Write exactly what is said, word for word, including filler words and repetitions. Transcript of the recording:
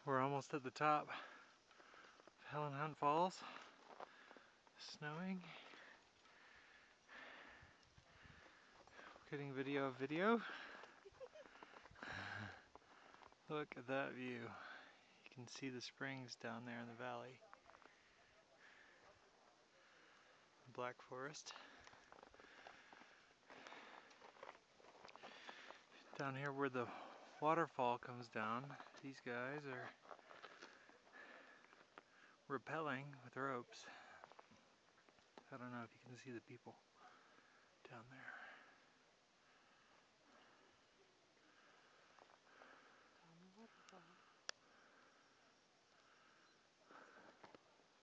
We're almost at the top of Helen Hunt Falls. Snowing. Getting video of video. Look at that view. You can see the springs down there in the valley. Black Forest. Down here where the waterfall comes down, these guys are rappelling with ropes. I don't know if you can see the people down there.